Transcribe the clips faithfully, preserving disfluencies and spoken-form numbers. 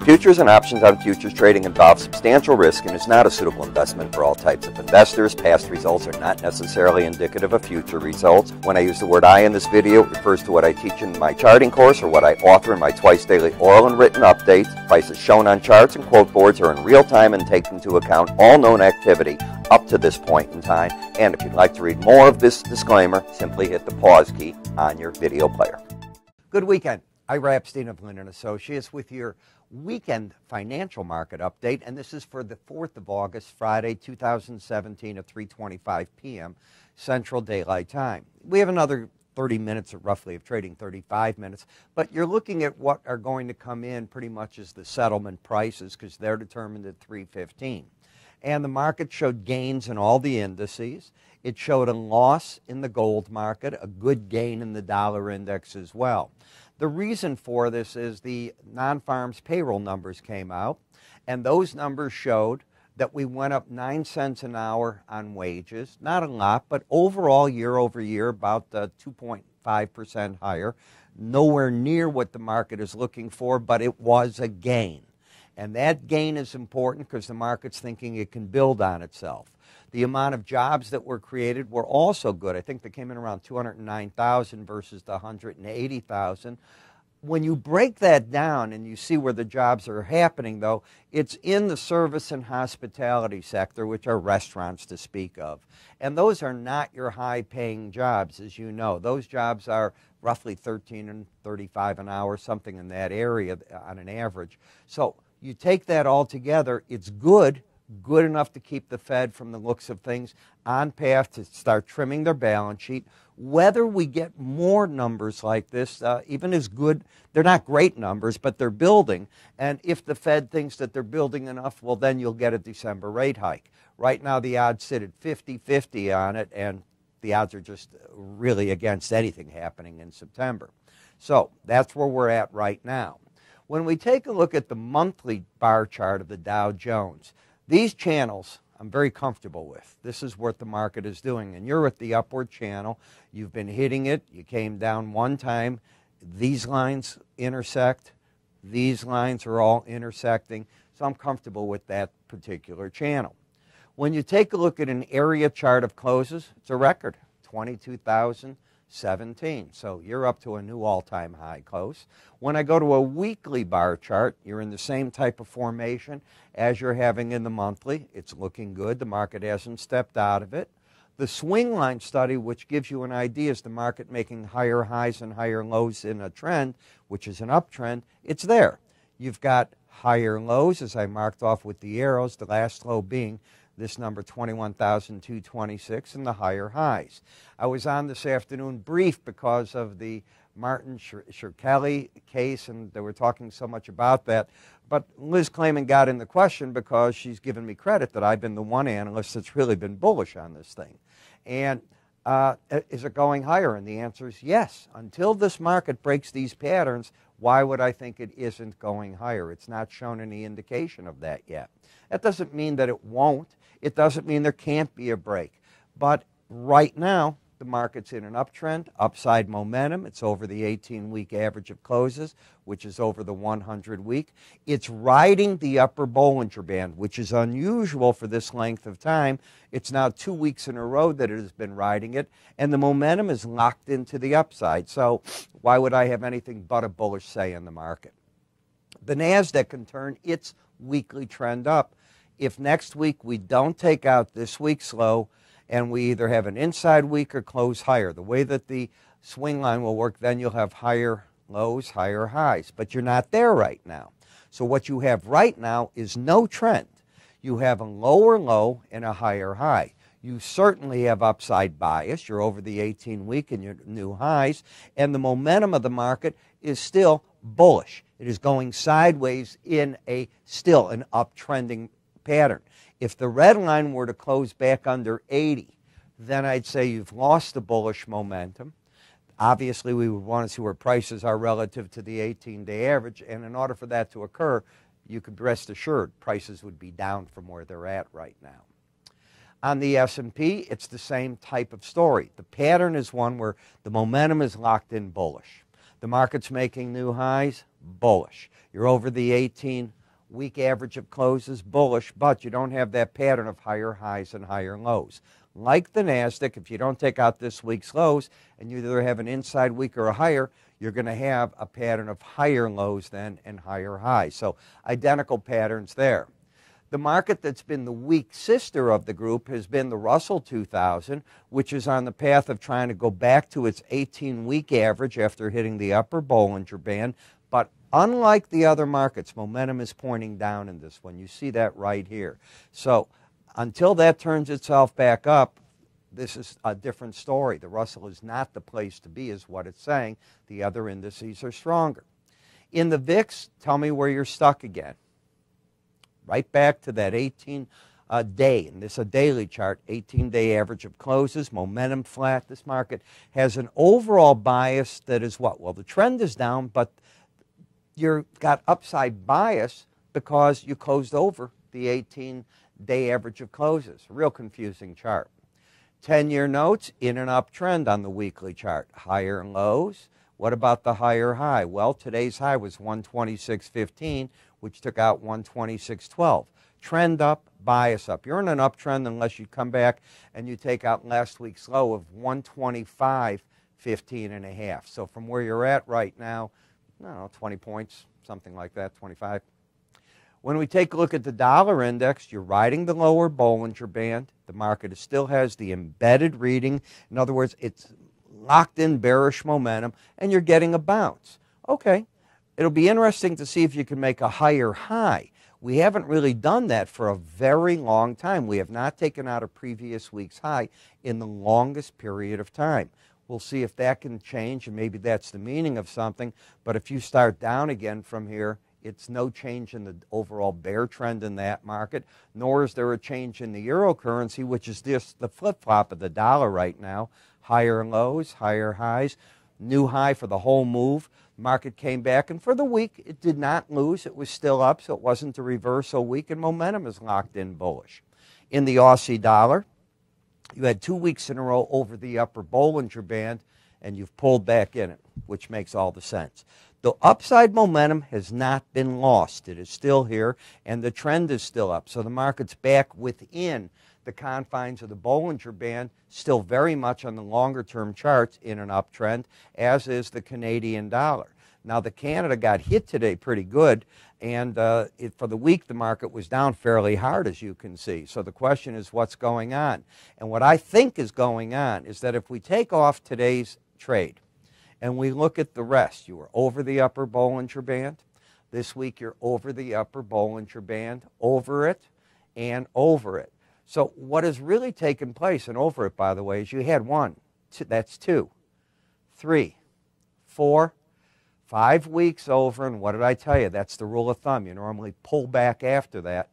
Futures and options on futures trading involve substantial risk and is not a suitable investment for all types of investors. Past results are not necessarily indicative of future results. When I use the word I in this video, it refers to what I teach in my charting course or what I author in my twice daily oral and written updates. Prices shown on charts and quote boards are in real time and take into account all known activity up to this point in time. And if you'd like to read more of this disclaimer, simply hit the pause key on your video player. Good weekend. Ira Epstein of Lynn and Associates with your weekend financial market update, and this is for the fourth of August, Friday, two thousand seventeen at three twenty-five p m Central Daylight Time. We have another thirty minutes or roughly of trading, thirty-five minutes, but you're looking at what are going to come in pretty much as the settlement prices because they're determined at three fifteen. And the market showed gains in all the indices. It showed a loss in the gold market, a good gain in the dollar index as well. The reason for this is the non-farms payroll numbers came out, and those numbers showed that we went up nine cents an hour on wages. Not a lot, but overall year over year about uh, two point five percent higher. Nowhere near what the market is looking for, but it was a gain. And that gain is important because the market's thinking it can build on itself. The amount of jobs that were created were also good. I think they came in around two hundred nine thousand versus the one hundred eighty thousand. When you break that down and you see where the jobs are happening, though, it's in the service and hospitality sector, which are restaurants to speak of. And those are not your high-paying jobs, as you know. Those jobs are roughly thirteen and thirty-five an hour, something in that area on an average. So you take that all together, it's good. Good enough to keep the Fed, from the looks of things, on path to start trimming their balance sheet. Whether we get more numbers like this, uh, even as good, they're not great numbers, but they're building. And if the Fed thinks that they're building enough, well, then you'll get a December rate hike. Right now, the odds sit at fifty fifty on it, and the odds are just really against anything happening in September. So that's where we're at right now. When we take a look at the monthly bar chart of the Dow Jones, these channels I'm very comfortable with. This is what the market is doing. And you're at the upward channel. You've been hitting it. You came down one time. These lines intersect. These lines are all intersecting. So I'm comfortable with that particular channel. When you take a look at an area chart of closes, it's a record, twenty-two thousand seventeen. So you're up to a new all-time high close. When I go to a weekly bar chart, you're in the same type of formation as you're having in the monthly. It's looking good. The market hasn't stepped out of it. The swing line study, which gives you an idea, is the market making higher highs and higher lows in a trend, which is an uptrend. It's there. You've got higher lows, as I marked off with the arrows, the last low being this number, twenty-one thousand two hundred twenty-six, and the higher highs. I was on this afternoon brief because of the Martin Shkreli case, and they were talking so much about that. But Liz Claman got in the question because she's given me credit that I've been the one analyst that's really been bullish on this thing. And uh, is it going higher? And the answer is yes. Until this market breaks these patterns, why would I think it isn't going higher? It's not shown any indication of that yet. That doesn't mean that it won't. It doesn't mean there can't be a break. But right now, the market's in an uptrend, upside momentum. It's over the eighteen-week average of closes, which is over the one hundred week. It's riding the upper Bollinger Band, which is unusual for this length of time. It's now two weeks in a row that it has been riding it, and the momentum is locked into the upside. So why would I have anything but a bullish say in the market? The NASDAQ can turn its weekly trend up. If next week we don't take out this week's low, and we either have an inside week or close higher. The way that the swing line will work, then you'll have higher lows, higher highs. But you're not there right now. So what you have right now is no trend. You have a lower low and a higher high. You certainly have upside bias. You're over the eighteen-week and your new highs. And the momentum of the market is still bullish. It is going sideways in a still an uptrending pattern. If the red line were to close back under eighty, then I'd say you've lost the bullish momentum. Obviously, we would want to see where prices are relative to the eighteen-day average, and in order for that to occur, you could rest assured prices would be down from where they're at right now. On the S and P, it's the same type of story. The pattern is one where the momentum is locked in bullish. The market's making new highs, bullish. You're over the eighteen week average of closes, bullish, but you don't have that pattern of higher highs and higher lows. Like the NASDAQ, if you don't take out this week's lows and you either have an inside week or a higher, you're going to have a pattern of higher lows then and higher highs. So identical patterns there. The market that's been the weak sister of the group has been the Russell two thousand, which is on the path of trying to go back to its eighteen week average after hitting the upper Bollinger Band. But unlike the other markets, momentum is pointing down in this one. You see that right here. So until that turns itself back up, this is a different story. The Russell is not the place to be, is what it's saying. The other indices are stronger. In the V I X, tell me where you're stuck again. Right back to that eighteen day, and this is a daily chart, eighteen day average of closes, momentum flat. This market has an overall bias that is what? Well, the trend is down, but you've got upside bias because you closed over the eighteen day average of closes. Real confusing chart. ten year notes in an uptrend on the weekly chart. Higher lows. What about the higher high? Well, today's high was one twenty-six fifteen, which took out one twenty-six twelve. Trend up, bias up. You're in an uptrend unless you come back and you take out last week's low of one twenty-five fifteen and a half. So from where you're at right now, I don't know, twenty points, something like that, twenty-five. When we take a look at the dollar index, you're riding the lower Bollinger Band. The market still has the embedded reading. In other words, it's locked in bearish momentum, and you're getting a bounce. Okay, it'll be interesting to see if you can make a higher high. We haven't really done that for a very long time. We have not taken out a previous week's high in the longest period of time. We'll see if that can change, and maybe that's the meaning of something. But if you start down again from here, it's no change in the overall bear trend in that market, nor is there a change in the euro currency, which is just the flip-flop of the dollar right now. Higher lows, higher highs, new high for the whole move. Market came back, and for the week, it did not lose. It was still up, so it wasn't a reversal week, and momentum is locked in bullish. In the Aussie dollar, you had two weeks in a row over the upper Bollinger Band, and you've pulled back in it, which makes all the sense. The upside momentum has not been lost. It is still here, and the trend is still up. So the market's back within the confines of the Bollinger Band, still very much on the longer-term charts in an uptrend, as is the Canadian dollar. Now, the Canada got hit today pretty good, and uh, it, for the week, the market was down fairly hard, as you can see. So the question is, what's going on? And what I think is going on is that if we take off today's trade and we look at the rest, you were over the upper Bollinger Band. This week, you're over the upper Bollinger Band, over it, and over it. So what has really taken place, and over it, by the way, is you had one, two, that's two, three, four, five weeks over, and what did I tell you? That's the rule of thumb. You normally pull back after that,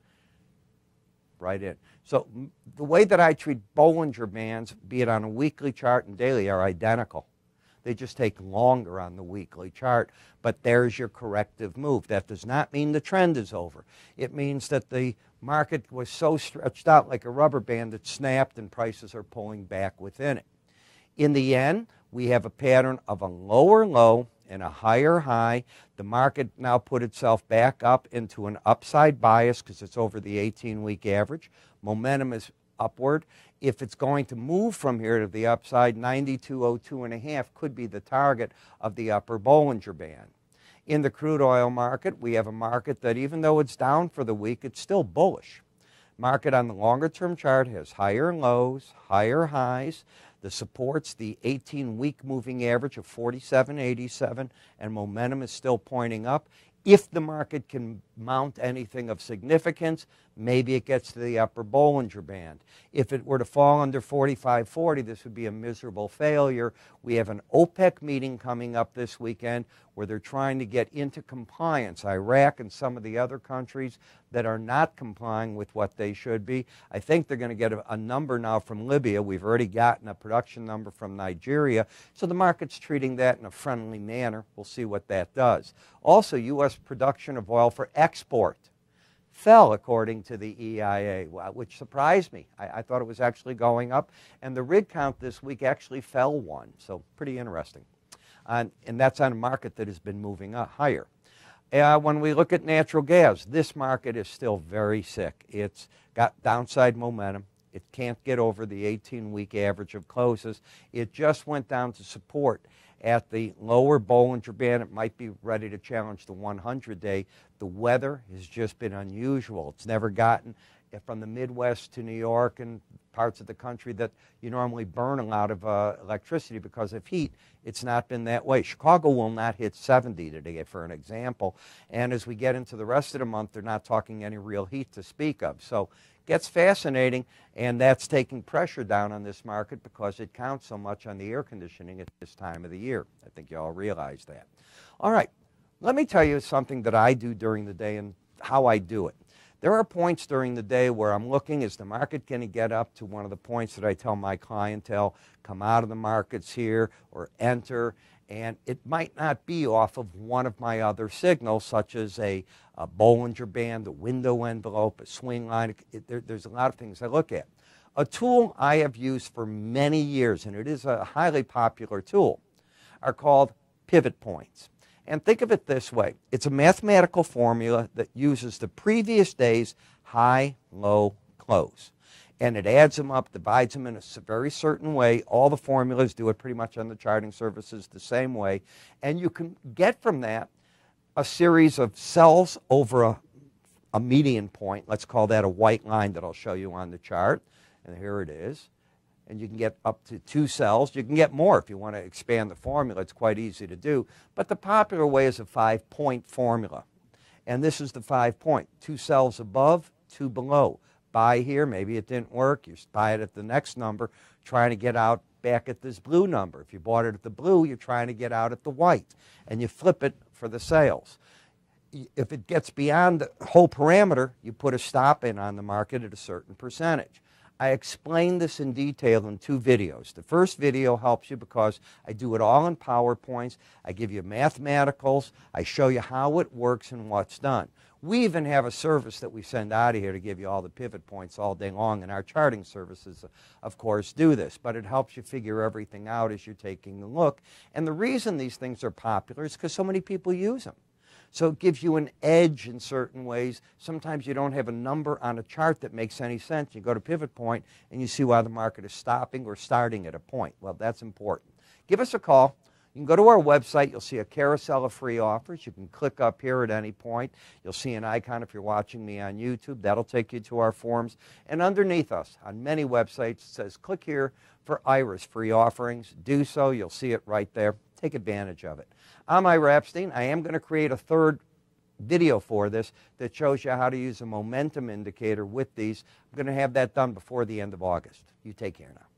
right in. So the way that I treat Bollinger Bands, be it on a weekly chart and daily, are identical. They just take longer on the weekly chart, but there's your corrective move. That does not mean the trend is over. It means that the market was so stretched out like a rubber band that snapped and prices are pulling back within it. In the end, we have a pattern of a lower low and a higher high. The market now put itself back up into an upside bias because it's over the eighteen week average. Momentum is upward. If it's going to move from here to the upside, ninety-two oh two and a half could be the target of the upper Bollinger Band. In the crude oil market, we have a market that even though it's down for the week, it's still bullish. Market on the longer term chart has higher lows, higher highs. The supports, the eighteen week moving average of forty-seven eighty-seven, and momentum is still pointing up. If the market can mount anything of significance, maybe it gets to the upper Bollinger Band. If it were to fall under forty-five forty, this would be a miserable failure. We have an OPEC meeting coming up this weekend where they're trying to get into compliance. Iraq and some of the other countries that are not complying with what they should be. I think they're going to get a, a number now from Libya. We've already gotten a production number from Nigeria. So the market's treating that in a friendly manner. We'll see what that does. Also, U S production of oil for export fell, according to the E I A, which surprised me. I, I thought it was actually going up. And the rig count this week actually fell one. So pretty interesting. Uh, and that's on a market that has been moving up higher. Uh, when we look at natural gas, this market is still very sick. It's got downside momentum. It can't get over the eighteen-week average of closes. It just went down to support at the lower Bollinger Band. It might be ready to challenge the one hundred day. The weather has just been unusual. It's never gotten from the Midwest to New York and parts of the country that you normally burn a lot of uh, electricity because of heat. It's not been that way. Chicago will not hit seventy today, for an example. And as we get into the rest of the month, they're not talking any real heat to speak of. So it gets fascinating, and that's taking pressure down on this market because it counts so much on the air conditioning at this time of the year. I think you all realize that. All right, let me tell you something that I do during the day and how I do it. There are points during the day where I'm looking, is the market going to get up to one of the points that I tell my clientele, come out of the markets here or enter, and it might not be off of one of my other signals, such as a, a Bollinger Band, a window envelope, a swing line. It, there, there's a lot of things I look at. A tool I have used for many years, and it is a highly popular tool, are called pivot points. And think of it this way. It's a mathematical formula that uses the previous day's high, low, close. And it adds them up, divides them in a very certain way. All the formulas do it pretty much on the charting services the same way. And you can get from that a series of cells over a, a median point. Let's call that a white line that I'll show you on the chart. And here it is. And you can get up to two cells. You can get more if you want to expand the formula. It's quite easy to do. But the popular way is a five-point formula. And this is the five-point. Two cells above, two below. Buy here, maybe it didn't work. You buy it at the next number, trying to get out back at this blue number. If you bought it at the blue, you're trying to get out at the white. And you flip it for the sales. If it gets beyond the whole parameter, you put a stop in on the market at a certain percentage. I explain this in detail in two videos. The first video helps you because I do it all in PowerPoints. I give you mathematicals. I show you how it works and what's done. We even have a service that we send out of here to give you all the pivot points all day long, and our charting services, of course, do this. But it helps you figure everything out as you're taking a look. And the reason these things are popular is because so many people use them. So it gives you an edge in certain ways. Sometimes you don't have a number on a chart that makes any sense. You go to pivot point and you see why the market is stopping or starting at a point. Well, that's important. Give us a call. You can go to our website. You'll see a carousel of free offers. You can click up here at any point. You'll see an icon if you're watching me on YouTube. That'll take you to our forums. And underneath us on many websites, it says click here for IRA's free offerings. Do so. You'll see it right there. Take advantage of it. I'm Ira Epstein. I am going to create a third video for this that shows you how to use a momentum indicator with these. I'm going to have that done before the end of August. You take care now.